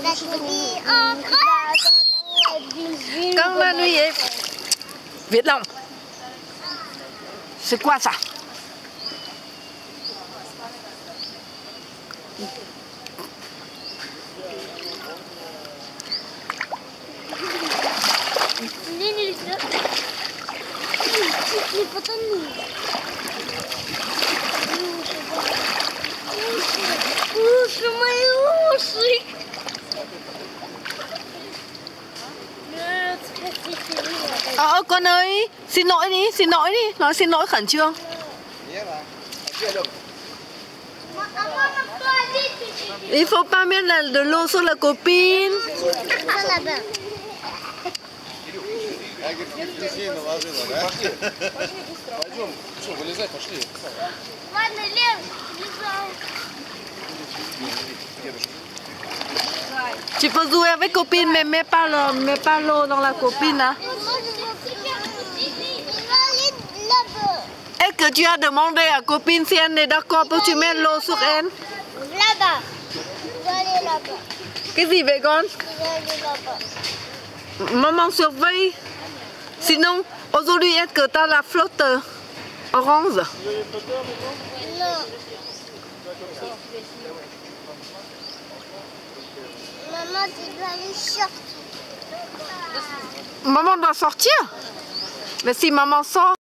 Quand la nuit est... Việt Long. C'est quoi ça? Уши, мои уши! Con ơi, xin lỗi đi, nói xin lỗi khẩn trương. Il faut pas mettre de l'eau sur la copine. Ладно, Лен, влезай. Tu peux jouer avec copine, mais mets pas l'eau dans la copine. Hein. Est-ce que tu as demandé à copine si elle est d'accord pour que tu mettes l'eau sur elle? Là-bas. Je vais aller là-bas. Cái gì vậy con? Je vais aller là-bas. Maman surveille. Sinon, aujourd'hui, est-ce que tu as la flotte orange? Non. Maman, tu dois aller sortir. Maman doit sortir? Mais si maman sort...